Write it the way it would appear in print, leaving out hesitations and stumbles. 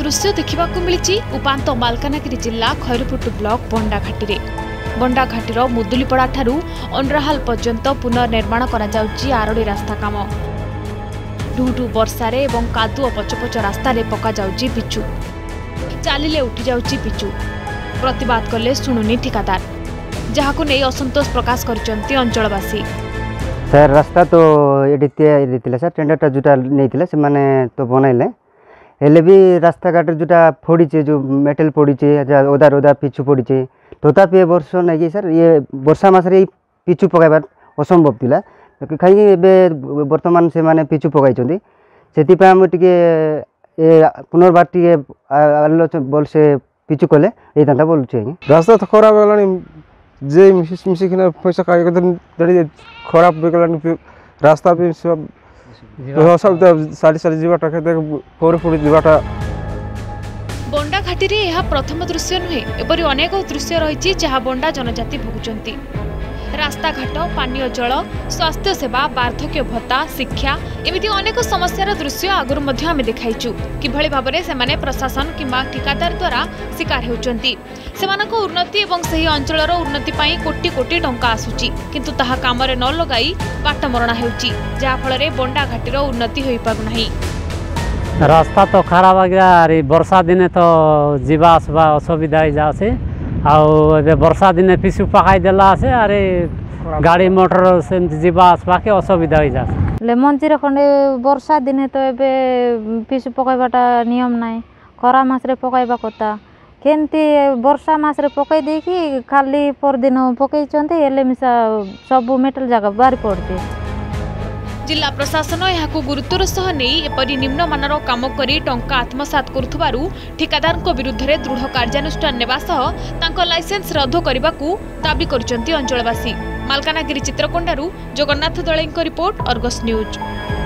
दृश्य देखा मिली उपात मालकानगिरी जिला खैरपुट ब्लॉक बंडाघाटी बंडाघाटीर मुदुलीपड़ा ठारू अंड्राहाल पर्यंत पुनर्निर्माण आरड़ी रास्ता काम ढूढू वर्षार और कादुओ पचपच रास्तार पका जाउची पिचु चालिले उठी जाउची पिचु प्रतिवाद कले शुणुनी ठिकादार जहाकु नहीं असंतोष प्रकाश करचंती अंचलवासी। सर रास्ता तो ये सर टेंडर जोटा नहीं से माने तो बनइले हेले भी रास्ता घाट जोटा फोड़ीचे जो मेटल फोड़ीचे ओदार ओदार पिचु फोड़ीचे तथापि वर्ष नहीं सर ये वर्षा मसरे पिचु पकाइबार असंभव थिला कहीं बर्तमान से माने पिचु पकाई से आम टे पुनर्बार टे बल से पिचु कले ये बोलुचे रास्ता तो खराब है जे मिसिकिना पैसा खराब हो रास्ता भी सब सारी सारी जीवाटा फोड़ी फोड़ी जीवाटा बंडाघाटी यह प्रथम दृश्य नुहे एपरी अनेक दृश्य रही जहाँ बंडा जनजाति भोगुंट रास्ता घाट पानीय जल स्वास्थ्य सेवा वार्धक्य भत्ता शिक्षा एमती अनेक समस्यार दृश्य आगुरी आम देखाइचु किभली भाव में से प्रशासन किंबा ठिकादार द्वारा शिकार होउचंती उन्नति और सही अंचलर उन्नति पाई कोटी कोटी टंका आसुची किंतु ताहा कामरे न लगाई बाटमरणा हेउची जहा फल बंडाघाटीर उन्नति होई पारु नाही। रास्ता तो खराब आ गया अरे वर्षा दिने तो जीवा आसवा असुविधा हो जाए आउ वर्षा दिने पिसु पकाई देला से अरे गाड़ी मोटर से जीवा आसवा के असुविधा हो जाए मंजीर खंडे वर्षा दिने तो एबे पिसु पकाइबाटा नियम नाई खरा मासरे पकाइबा कथा केमती वर्षा मासरे पकाई देकी खाली पर दिन पकाइचंते एले मिसा सब मेटल जगह बाहर पड़ते। जिला प्रशासन यहाकू गुरुत्वर सह नहीं एपरी निम्नमानर काम करी टंका आत्मसात करुथबारु ठिकादार विरुद्ध में दृढ़ कार्यानुष्ठान नेबा सह तांको लाइसेंस रद्द करने दाबी करचंती अंचलवासी। मालकानगिरी चित्रकोंडारू जगन्नाथ दळेंको रिपोर्ट अर्गस न्यूज।